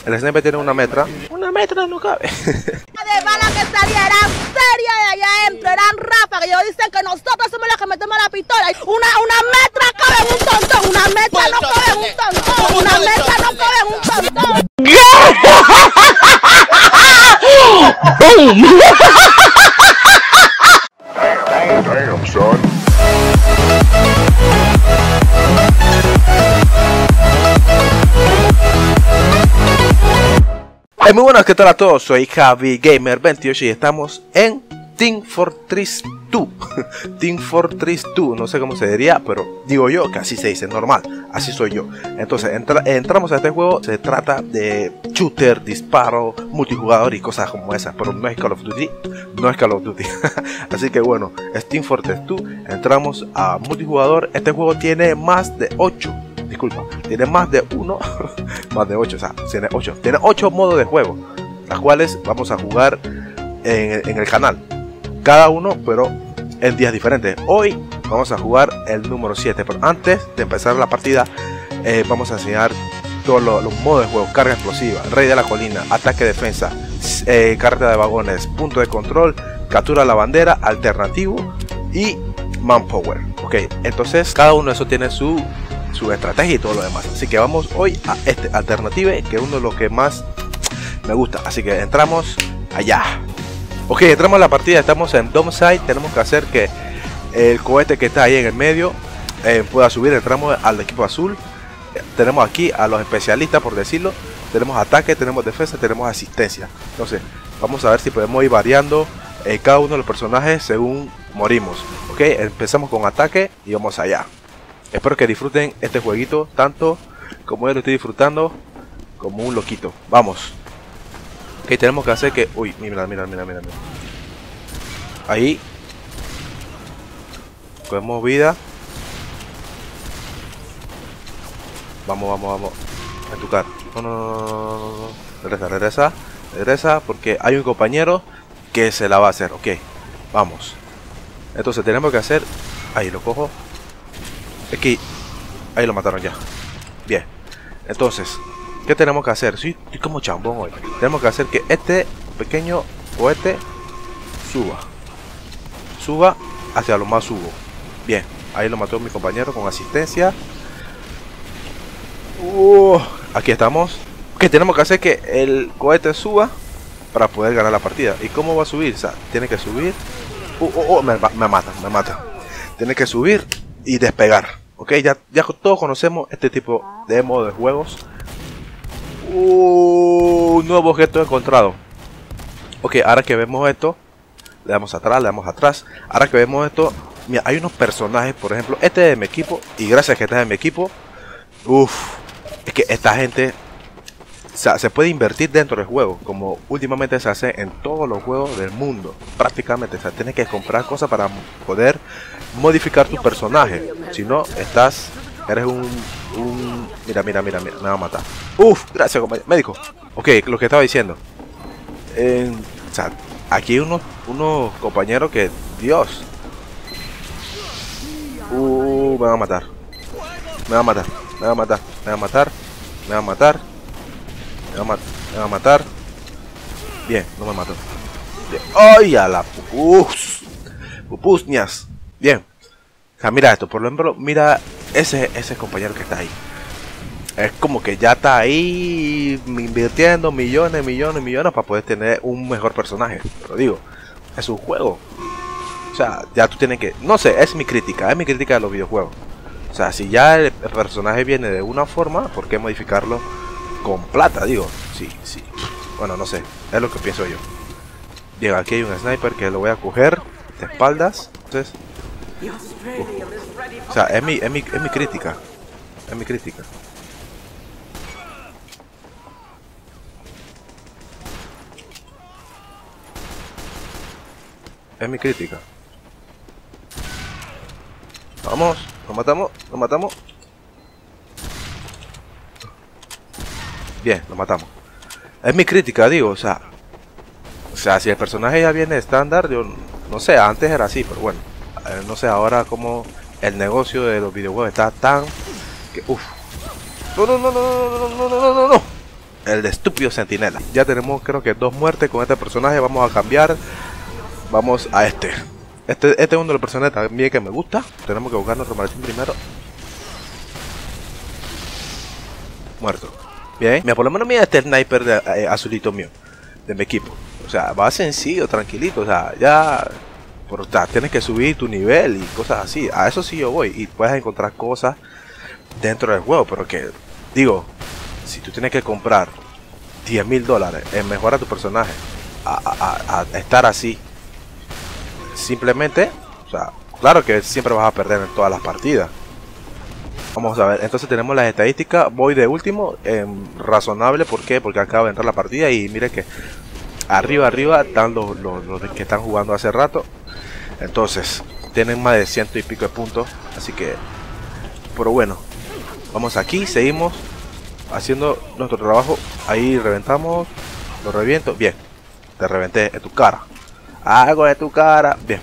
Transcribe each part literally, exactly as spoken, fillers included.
el sniper tiene una metra. Una metra no cabe. De bala que salía era seria de allá adentro, eran ráfagas. Ellos dicen que nosotros somos los que metemos la pistola. Una, una metra cabe en un tontón, una metra no cabe en un tontón, una metra no cabe en un tontón. Boom! Damn, son. Hey, muy buenas, ¿qué tal a todos? Soy Javi Gamer veintiocho y estamos en Team Fortress dos. Team Fortress dos, no sé cómo se diría, pero digo yo que así se dice, normal, así soy yo. Entonces entra entramos a este juego, se trata de shooter, disparo, multijugador y cosas como esas, pero no es Call of Duty, no es Call of Duty. Así que bueno, es Team Fortress dos, entramos a multijugador. Este juego tiene más de ocho, disculpa, tiene más de uno, más de ocho, o sea, tiene ocho, tiene ocho modos de juego, las cuales vamos a jugar en, en el canal, cada uno pero en días diferentes. Hoy vamos a jugar el número siete, pero antes de empezar la partida eh, vamos a enseñar todos los, los modos de juego: carga explosiva, rey de la colina, ataque defensa, eh, carga de vagones, punto de control, captura la bandera, alternativo y manpower. Ok, entonces cada uno de esos tiene su su estrategia y todo lo demás, así que vamos hoy a este alternative, que es uno de los que más me gusta. Así que entramos allá. Ok, entramos a la partida, estamos en Dome Site. Tenemos que hacer que el cohete que está ahí en el medio eh, pueda subir. Entramos al equipo azul. eh, Tenemos aquí a los especialistas, por decirlo. Tenemos ataque, tenemos defensa, tenemos asistencia. Entonces vamos a ver si podemos ir variando eh, cada uno de los personajes según morimos. Ok, empezamos con ataque y vamos allá. Espero que disfruten este jueguito tanto como yo lo estoy disfrutando, como un loquito. Vamos. Ok, tenemos que hacer que... Uy, mira, mira, mira, mira, mira. Ahí. Cogemos vida. Vamos, vamos, vamos. A tocar. No, no, no, no, no, no. Regresa, regresa. Regresa porque hay un compañero que se la va a hacer. Ok, vamos. Entonces tenemos que hacer... Ahí lo cojo. Aquí. Ahí lo mataron ya. Bien. Entonces, ¿qué tenemos que hacer? Sí, estoy como chambón hoy. Tenemos que hacer que este pequeño cohete suba. Suba hacia lo más subo. Bien. Ahí lo mató mi compañero con asistencia. Uh, aquí estamos. ¿Qué tenemos que hacer? Que el cohete suba para poder ganar la partida. ¿Y cómo va a subir? O sea, tiene que subir. Uh, uh, uh, me, me mata, me mata. Tiene que subir y despegar. Ok, ya, ya todos conocemos este tipo de modo de juegos. Uh, nuevo objeto encontrado. Ok, ahora que vemos esto, le damos atrás, le damos atrás. Ahora que vemos esto, mira, hay unos personajes, por ejemplo, este es de mi equipo. Y gracias a que este es de mi equipo, uff, es que esta gente, o sea, se puede invertir dentro del juego, como últimamente se hace en todos los juegos del mundo, prácticamente. O sea, tienes que comprar cosas para poder modificar tu personaje. Si no, estás, eres un, un... Mira, mira, mira, mira, me va a matar. Uf, gracias, médico. Ok, lo que estaba diciendo. Eh, o sea, aquí hay unos, unos compañeros que, Dios. Uh, me va a matar. Me va a matar, me va a matar, me va a matar, me va a matar. Me va a, mat me va a matar. Bien, no me mató. Bien. ¡Ay, a la pupus! Pupusnias. Bien. O sea, mira esto, por ejemplo, mira ese, ese compañero que está ahí. Es como que ya está ahí invirtiendo millones, millones, millones para poder tener un mejor personaje. Pero digo, es un juego. O sea, ya tú tienes que... No sé, es mi crítica, es mi crítica de los videojuegos. O sea, si ya el personaje viene de una forma, ¿por qué modificarlo con plata? Digo, sí, sí. Bueno, no sé, es lo que pienso yo. Bien, aquí hay un sniper que lo voy a coger de espaldas. Entonces, uh. O sea, es mi, es, mi, es mi crítica. Es mi crítica. Es mi crítica. Vamos, lo matamos, lo matamos. Bien, lo matamos. Es mi crítica, digo, o sea, o sea, si el personaje ya viene estándar, yo no sé, antes era así, pero bueno, eh, no sé ahora como el negocio de los videojuegos está tan que, uff, no, no, no, no, no, no, no, no, no, no, el de estúpido centinela. Ya tenemos creo que dos muertes con este personaje. Vamos a cambiar. Vamos a este. Este, este es uno de los personajes también que me gusta. Tenemos que buscar nuestro maletín primero. Muerto. Bien. Mira, por lo menos mira este sniper de, eh, azulito mío. De mi equipo. O sea, va sencillo, tranquilito. O sea, ya... Pero, o sea, tienes que subir tu nivel y cosas así. A eso sí yo voy. Y puedes encontrar cosas dentro del juego. Pero que, digo, si tú tienes que comprar diez mil dólares en mejorar tu personaje a, a, a, a estar así, simplemente, o sea, claro que siempre vas a perder en todas las partidas. Vamos a ver, entonces tenemos las estadísticas. Voy de último, eh, razonable. ¿Por qué? Porque acaba de entrar la partida y mire que arriba, arriba están los, los, los que están jugando hace rato. Entonces, tienen más de ciento y pico de puntos. Así que, pero bueno, vamos aquí, seguimos haciendo nuestro trabajo. Ahí reventamos, lo reviento, bien. Te reventé en tu cara. Hago de tu cara, bien.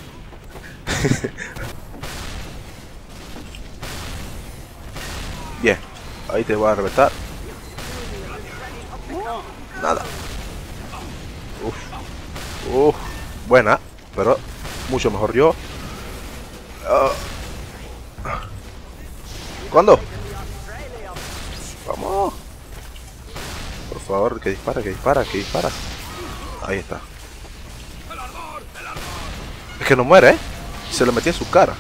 Bien, ahí te voy a reventar. Nada. Uf, uf, buena, pero mucho mejor yo. Uh. ¿Cuándo? Vamos. Por favor, que dispara, que dispara, que dispara. Ahí está. Es que no muere, ¿eh? Se lo metí en su cara.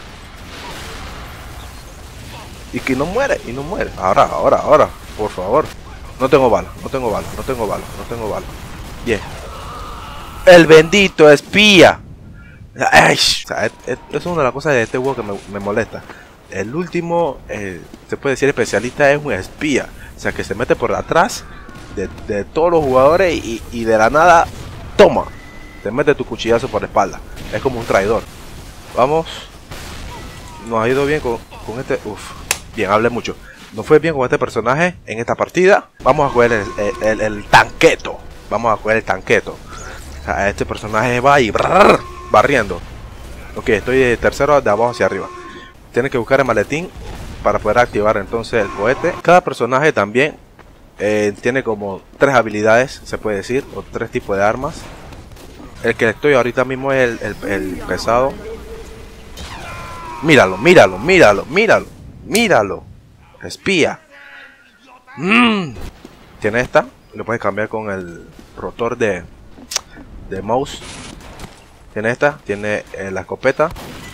Y que no muere, y no muere. Ahora, ahora, ahora, por favor. No tengo bala, no tengo bala, no tengo bala, no tengo bala. Bien. El bendito espía. Ay, o sea, es, es, es una de las cosas de este juego que me, me molesta. El último, eh, se puede decir especialista, es un espía. O sea, que se mete por atrás de, de todos los jugadores y, y de la nada, toma. Te mete tu cuchillazo por la espalda. Es como un traidor. Vamos. Nos ha ido bien con, con este. Uf. Bien, hablé mucho. Nos fue bien con este personaje en esta partida. Vamos a jugar el, el, el, el tanqueto. Vamos a jugar el tanqueto. O sea, este personaje va y brrr, barriendo. Ok, estoy de tercero de abajo hacia arriba. Tienes que buscar el maletín para poder activar entonces el cohete. Cada personaje también eh, tiene como tres habilidades, se puede decir, o tres tipos de armas. El que estoy ahorita mismo es el, el, el pesado. Míralo, míralo, míralo, míralo, míralo. Espía. Mm. Tiene esta. Lo puedes cambiar con el rotor de, de mouse. Tiene esta. Tiene eh, la escopeta.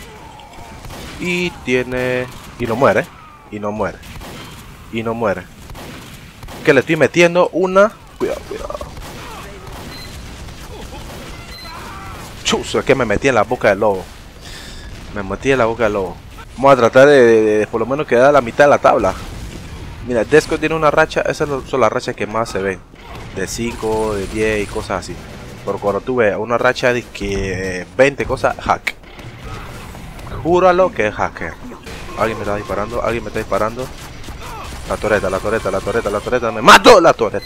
Y tiene... Y no muere. Y no muere. Y no muere. Que le estoy metiendo una... Cuidado, cuidado. Chuzo, es que me metí en la boca del lobo. Me metí en la boca del lobo. Vamos a tratar de, de, de, de por lo menos quedar a la mitad de la tabla. Mira, Desco tiene una racha. Esas son las rachas que más se ven. De cinco, de diez y cosas así. Pero cuando tuve una racha de que veinte cosas, hack. Júralo que es hacker. Alguien me está disparando, alguien me está disparando. La toreta, la toreta, la toreta, la toreta. Me mató la toreta.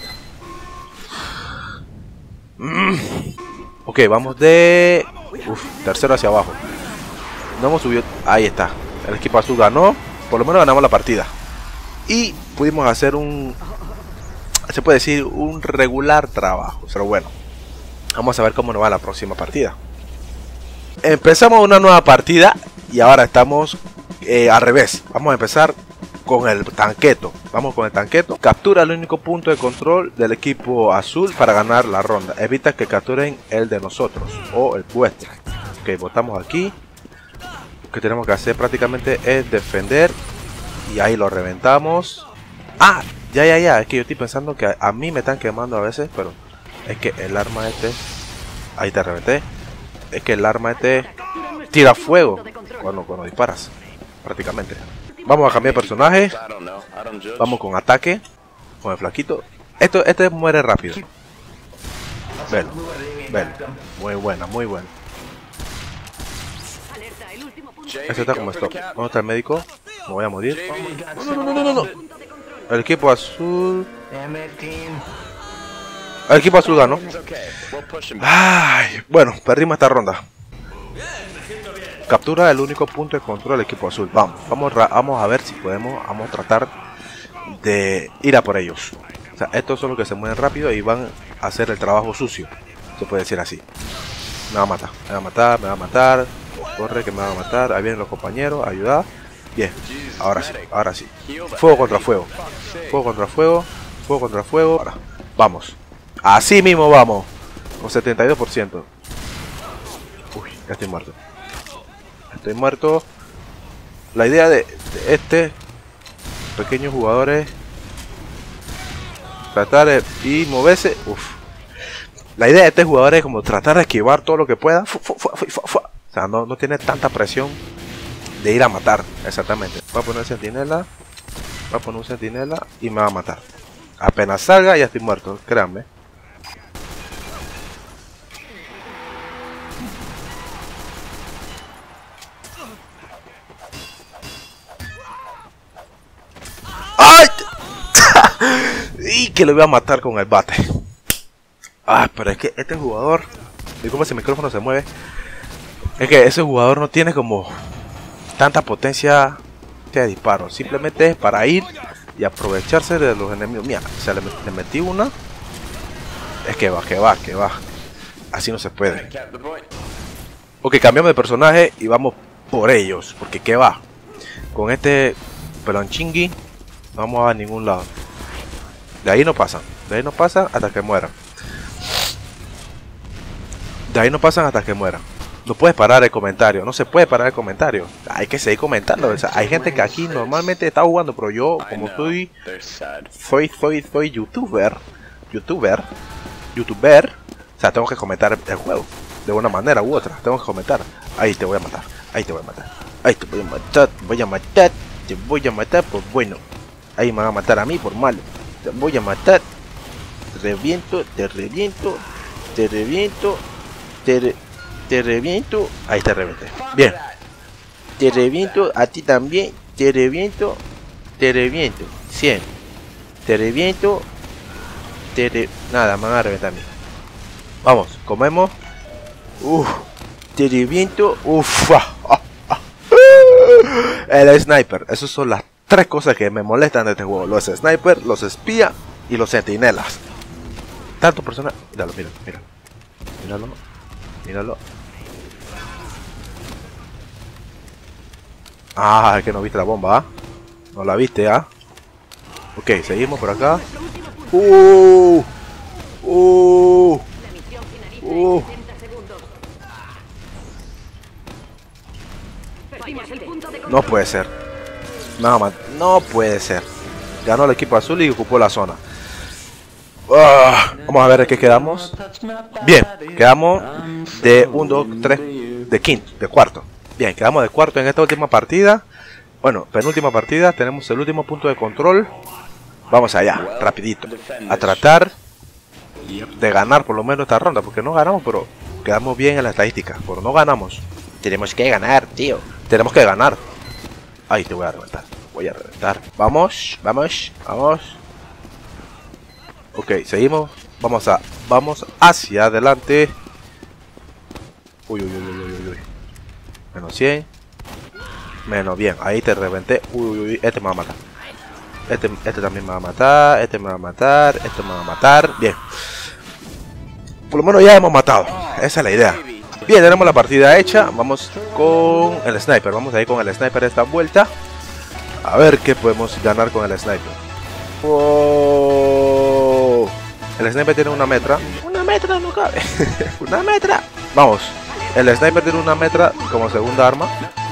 Mm. Ok, vamos de... Uf, tercero hacia abajo. No hemos subido... Ahí está. El equipo azul ganó. Por lo menos ganamos la partida. Y pudimos hacer un... Se puede decir un regular trabajo. Pero bueno. Vamos a ver cómo nos va la próxima partida. Empezamos una nueva partida. Y ahora estamos eh, al revés. Vamos a empezar con el tanqueto. Vamos con el tanqueto. Captura el único punto de control del equipo azul para ganar la ronda. Evita que capturen el de nosotros o el vuestro. Ok, botamos aquí. Lo que tenemos que hacer prácticamente es defender. Y ahí lo reventamos. Ah, ya, ya, ya. Es que yo estoy pensando que a, a mí me están quemando a veces. Pero es que el arma este... Ahí te reventé. Es que el arma este tira fuego cuando, cuando disparas. Prácticamente. Vamos a cambiar de personaje. Vamos con ataque. Con el flaquito. Esto, este muere rápido. Ven, ven. Muy buena, muy buena. Este está como stop. ¿Dónde está el médico? Me voy a morir. No, no, no, no, no, no. El equipo azul. El equipo azul ganó. Ay, bueno, perdimos esta ronda. Captura el único punto de control del equipo azul. Vamos, vamos, vamos a ver si podemos. Vamos a tratar de ir a por ellos. O sea, estos son los que se mueven rápido y van a hacer el trabajo sucio. Se puede decir así. Me va a matar, me va a matar, me va a matar. Corre que me va a matar. Ahí vienen los compañeros, ayuda. Bien, ahora sí, ahora sí. Fuego contra fuego. Fuego contra fuego. Fuego contra fuego. Ahora, vamos. Así mismo vamos. Con setenta y dos por ciento. Uy, ya estoy muerto. Estoy muerto. La idea de, de este pequeños jugadores, tratar de y moverse. Uf. La idea de este jugador es como tratar de esquivar todo lo que pueda. Fu, fu, fu, fu, fu. O sea, no, no tiene tanta presión de ir a matar. Exactamente. Voy a poner sentinela. Voy a poner un sentinela y me va a matar. Apenas salga ya estoy muerto, créanme. ¡Ay! Y que lo voy a matar con el bate. Ah, pero es que este jugador, y como ese micrófono se mueve, es que ese jugador no tiene como tanta potencia de disparo. Simplemente es para ir y aprovecharse de los enemigos. Mira, o sea, le, le metí una. Es que va, que va, que va. Así no se puede. Ok, cambiamos de personaje y vamos por ellos. Porque que va. Con este pelonchingui no vamos a ningún lado. De ahí no pasan. De ahí no pasan hasta que mueran. De ahí no pasan hasta que mueran. No puedes parar el comentario. No se puede parar el comentario. Hay que seguir comentando. O sea, hay gente que aquí normalmente está jugando. Pero yo, como soy Soy, soy, soy youtuber. Youtuber. Youtuber. O sea, tengo que comentar el juego. De una manera u otra. Tengo que comentar. Ahí te voy a matar. Ahí te voy a matar. Ahí te voy a matar. Te voy a matar. Te voy a matar por bueno. Ahí me van a matar a mí por malo. Te voy a matar. Te reviento. Te reviento. Te reviento. Te, re te reviento. Ahí te reventé. Bien. Te reviento. A ti también. Te reviento. Te reviento. cien. Te reviento. Te re Nada, me van a reventar a mí. Vamos, comemos. Uff. Te reviento. Uff. Ah, ah, ah. El sniper. Esas son las tres cosas que me molestan de este juego. Los snipers, los espías y los sentinelas. Tanto personas. Míralo, míralo, míralo. Míralo. Míralo. Ah, es que no viste la bomba, ¿ah? No la viste, ¿ah? Ok, seguimos por acá. Uh, uh, uh. No puede ser. Nada más. No puede ser. Ganó el equipo azul y ocupó la zona. Uh, vamos a ver de qué quedamos. Bien, quedamos de uno, dos, tres, de quinto, de cuarto. Bien, quedamos de cuarto en esta última partida. Bueno, penúltima partida, tenemos el último punto de control. Vamos allá, rapidito. A tratar de ganar por lo menos esta ronda, porque no ganamos, pero quedamos bien en la estadística. Pero no ganamos. Tenemos que ganar, tío. Tenemos que ganar. Ahí te voy a reventar. Voy a reventar. Vamos, vamos, vamos. Ok, seguimos. Vamos a, vamos hacia adelante. Uy, uy, uy, uy, uy, uy. Menos cien. Menos bien. Ahí te reventé. Uy, uy, uy. Este me va a matar. Este, este también me va a matar. Este me va a matar. Este me va a matar. Bien. Por lo menos ya hemos matado. Esa es la idea. Bien, tenemos la partida hecha. Vamos con el sniper. Vamos a ir con el sniper esta vuelta. A ver qué podemos ganar con el sniper. Oh. El sniper tiene una metra. Una metra no cabe. Una metra. Vamos. El sniper tiene una metra como segunda arma.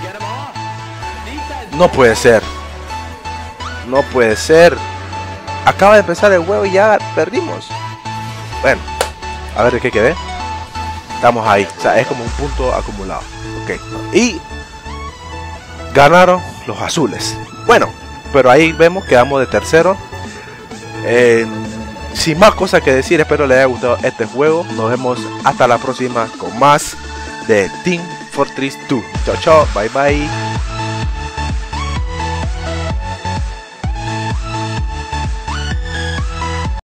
No puede ser. No puede ser. Acaba de empezar el juego y ya perdimos. Bueno, a ver de qué quedé. Estamos ahí. O sea, es como un punto acumulado. Ok. Y ganaron los azules. Bueno, pero ahí vemos que quedamos de tercero. Eh, sin más cosas que decir, espero les haya gustado este juego. Nos vemos hasta la próxima con más de Team Fortress dos. Chao, chao. Bye, bye.